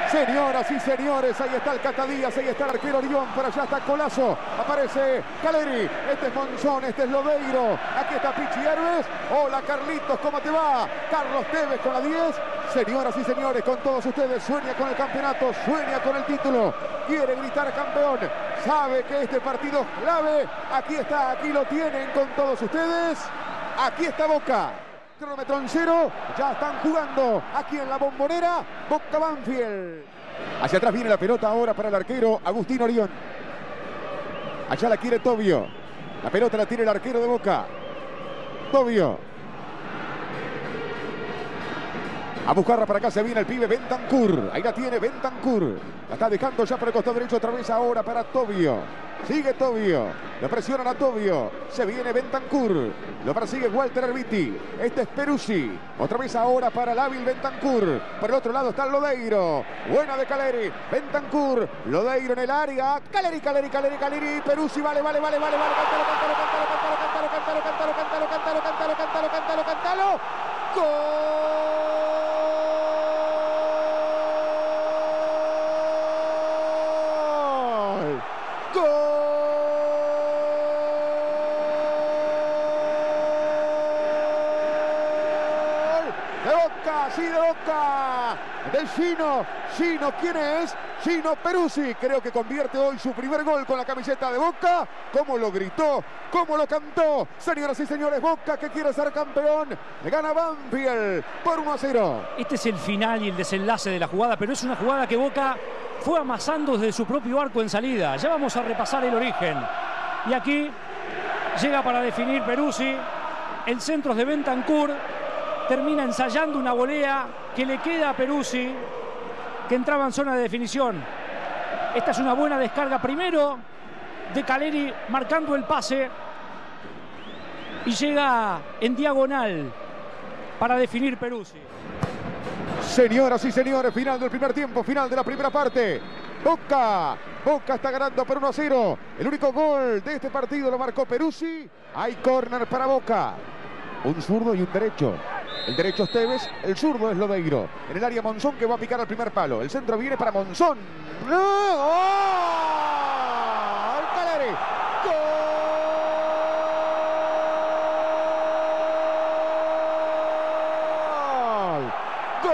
Señoras y señores, ahí está el Cata Díaz, ahí está el arquero Orión, por allá está Colazo, aparece Caleri, este es Monzón, este es Lodeiro, aquí está Pichi Herbes. Hola Carlitos, ¿cómo te va? Carlos Tevez con la 10. Señoras y señores, con todos ustedes, sueña con el campeonato, sueña con el título, quiere gritar campeón, sabe que este partido es clave. Aquí está, aquí lo tienen con todos ustedes. Aquí está Boca. Cronómetro en 0, ya están jugando aquí en la Bombonera, Boca Banfield. Hacia atrás viene la pelota ahora para el arquero Agustín Orión. Allá la quiere Tobio. La pelota la tiene el arquero de Boca. Tobio. A buscarla para acá, se viene el pibe Bentancur. Ahí la tiene Bentancur. La está dejando ya por el costado derecho otra vez ahora para Tobio. Sigue Tobio. Lo presionan a Tobio. Se viene Bentancur. Lo persigue Walter Erviti. Este es Peruzzi. Otra vez ahora para el hábil Bentancur. Por el otro lado está Lodeiro. Buena de Caleri. Bentancur. Lodeiro en el área. Caleri. Peruzzi. Vale. Cántalo. Sí, de Boca, del Gino. ¿Quién es? Gino Peruzzi, creo que convierte hoy su primer gol con la camiseta de Boca. Cómo lo gritó, cómo lo cantó. Señoras y señores, Boca que quiere ser campeón, le gana Banfield por 1-0. Este es el final y el desenlace de la jugada, pero es una jugada que Boca fue amasando desde su propio arco en salida. Ya vamos a repasar el origen. Y aquí llega para definir Peruzzi. El centro es de Bentancur. Termina ensayando una volea que le queda a Peruzzi, que entraba en zona de definición. Esta es una buena descarga primero de Caleri marcando el pase y llega en diagonal para definir Peruzzi. Señoras y señores, final del primer tiempo, final de la primera parte. Boca está ganando por 1-0. El único gol de este partido lo marcó Peruzzi. Hay córner para Boca. Un zurdo y un derecho. El derecho es Tevez, el zurdo es Lodeiro. En el área Monzón que va a picar al primer palo. El centro viene para Monzón. ¡Gol! ¡Caleri! ¡Gol!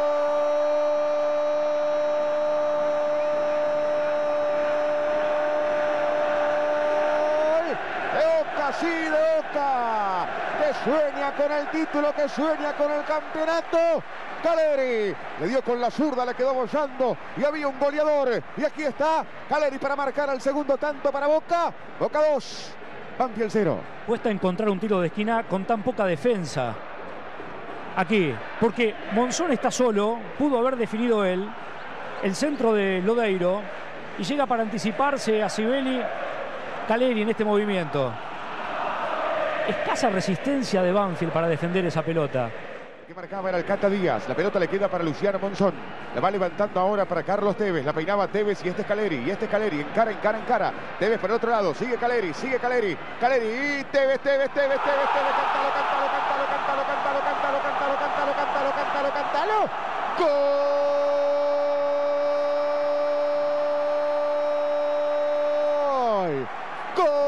¡De Boca, sí, de Boca! Que sueña con el título, que sueña con el campeonato. Caleri le dio con la zurda, le quedó bollando y había un goleador. Y aquí está Caleri para marcar el segundo tanto para Boca. Boca 2, Banfield 0. Cuesta encontrar un tiro de esquina con tan poca defensa. Aquí, porque Monzón está solo, pudo haber definido él. El centro de Lodeiro y llega para anticiparse a Sibeli. Caleri en este movimiento. Escasa resistencia de Banfield para defender esa pelota. Que marcaba era el Cata Díaz. La pelota le queda para Luciano Monzón. La va levantando ahora para Carlos Tevez. La peinaba Tevez y este es Caleri. Encara. Tevez por el otro lado. Sigue Caleri. Caleri y Tevez. Cántalo. ¡Gol!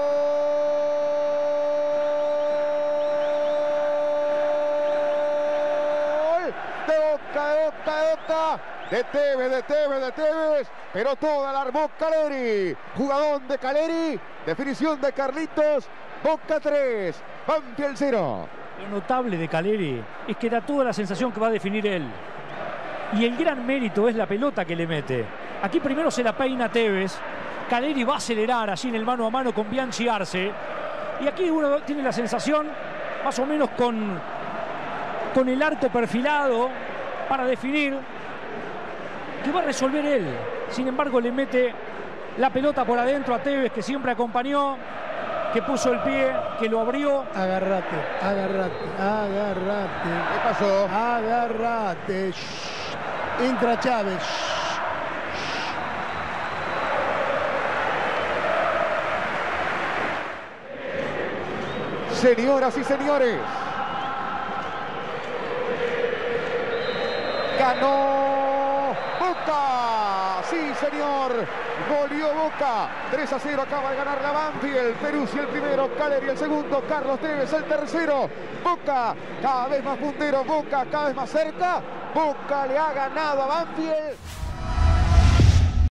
De Tevez, pero toda la armó Caleri. Jugadón de Caleri, definición de Carlitos. Boca 3, Banfield 0. Lo notable de Caleri es que da toda la sensación que va a definir él. Y el gran mérito es la pelota que le mete. Aquí primero se la peina Tevez. Caleri va a acelerar allí en el mano a mano con Bianchi Arce. Y aquí uno tiene la sensación, más o menos con el arco perfilado para definir, que va a resolver él. Sin embargo, le mete la pelota por adentro a Tevez, que siempre acompañó, que puso el pie, que lo abrió. Agárrate. ¿Qué pasó? Agárrate. Entra Chávez. Señoras y señores, ganó Boca. Boca. Sí, señor. Goleó Boca. 3-0 acaba de ganar la Banfield. Peruzzi el primero, Caleri el segundo, Carlos Tevez el tercero. Boca cada vez más puntero, Boca cada vez más cerca. Boca le ha ganado a Banfield.